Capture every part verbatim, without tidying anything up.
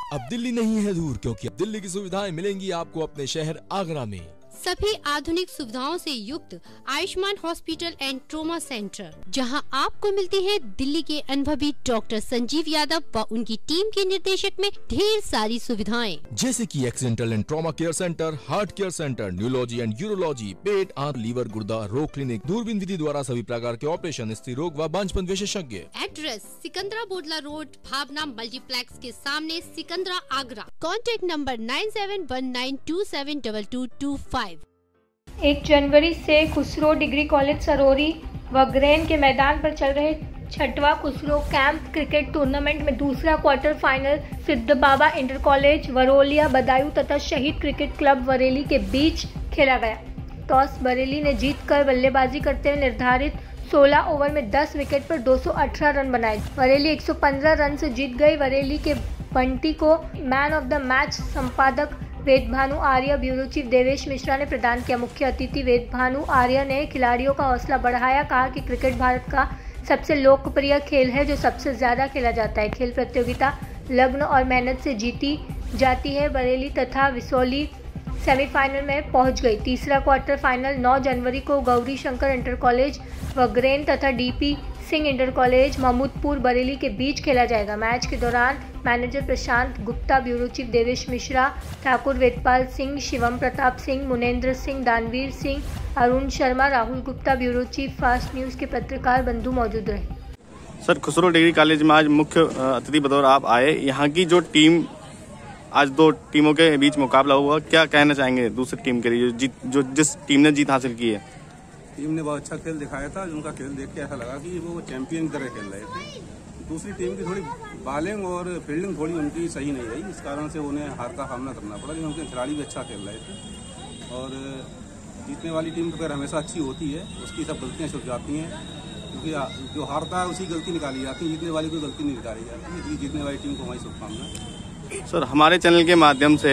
अब दिल्ली नहीं है दूर, क्योंकि अब दिल्ली की सुविधाएं मिलेंगी आपको अपने शहर आगरा में। सभी आधुनिक सुविधाओं से युक्त Ayushman hospital and trauma centre, जहां आपको मिलती है दिल्ली के अनुभवी डॉक्टर संजीव यादव व उनकी टीम के निर्देशक में ढेर सारी सुविधाएं, जैसे कि accidental and trauma care centre, heart care centre, neurology and urology, पेट, आंत, लीवर, गुर्दा रोग क्लिनिक, दूरबीन विधि द्वारा सभी प्रकार के ऑपरेशन, स्त्री रोग व बांझपन विशेषज्ञ। Address Sikandra Bodla road, Bhavna multiplex के सामने, Sikandra, Agra. Contact number nine seven one nine two seven double two two five. एक जनवरी से खुसरो डिग्री कॉलेज सरोरी व ग्रेन के मैदान पर चल रहे छठवां खुसरो कैंप क्रिकेट टूर्नामेंट में दूसरा quarter final Siddh Baba inter college Varolia Badaun तथा शहीद क्रिकेट क्लब बरेली के बीच खेला गया। टॉस बरेली ने जीतकर बल्लेबाजी करते हुए निर्धारित सोलह ओवर में दस विकेट पर दो सौ अठारह रन बनाए। बरेली एक सौ पंद्रह रन से जीत गई। बरेली के बंटी को मैन ऑफ द मैच संपादक वेदभानु आर्य, ब्यूरो चीफ देवेश मिश्रा ने प्रदान किया। मुख्य अतिथि वेदभानु आर्य ने खिलाड़ियों का हौसला बढ़ाया। कहा कि क्रिकेट भारत का सबसे लोकप्रिय खेल है जो सबसे ज्यादा खेला जाता है। खेल प्रतियोगिता लगन और मेहनत से जीती जाती है। बरेली तथा विसौली सेमीफाइनल में पहुंच गई। तीसरा क्वार्टर फाइनल नौ जनवरी को गौरी शंकर इंटर कॉलेज व ग्रेन तथा DP Singh inter college Mahmudpur Bareilly के बीच खेला जाएगा। मैच के दौरान manager Prashant Gupta, bureau chief Devesh Mishra, Thakur Vedpal Singh, Shivam Pratap Singh, Munendra Singh, Danveer Singh, Arun Sharma, Rahul Gupta, bureau chief Fast News के पत्रकार बंधु मौजूद रहे। सर, खुसरो डिग्री कॉलेज में आज मुख्य अतिथि बतौर आप आए। यहाँ की जो टीम, आज दो टीमों के बीच मुकाबला हुआ, क्या कहना चाहेंगे दूसरी टीम के लिए जो, जो जिस टीम ने जीत हासिल की है? टीम ने बहुत अच्छा खेल दिखाया था। उनका खेल देख के ऐसा लगा कि वो चैंपियन की तरह खेल रहे थे। दूसरी टीम की थोड़ी बॉलिंग और फील्डिंग थोड़ी उनकी सही नहीं रही, इस कारण से उन्हें हार का सामना करना पड़ा। लेकिन उनके खिलाड़ी भी अच्छा खेल रहे थे और जीतने वाली टीम तो फिर हमेशा अच्छी होती है, उसकी सब गलतियाँ छुप जाती हैं, क्योंकि जो हारता है उसी गलती निकाली जाती है, जीतने वाली कोई गलती नहीं निकाली जाती है। इसलिए जीतने वाली टीम को हमारी शुभकामनाएं। सर, हमारे चैनल के माध्यम से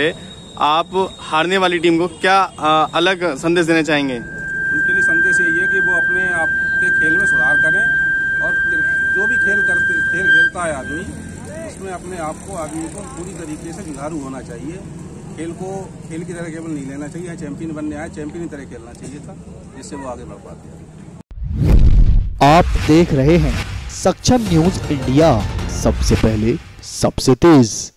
आप हारने वाली टीम को क्या आ, अलग संदेश देना चाहेंगे? उनके लिए संदेश यही है कि वो अपने आप के खेल में सुधार करें और जो भी खेल करते खेल खेलता है आदमी, उसमें अपने आप को आदमी को पूरी तरीके से जुझारू होना चाहिए। खेल को खेल की तरह केवल नहीं लेना चाहिए। चैंपियन बनने आए, चैंपियन की तरह खेलना चाहिए था, जिससे वो आगे बढ़ पाते हैं। आप देख रहे हैं सक्षम न्यूज इंडिया, सबसे पहले सबसे तेज।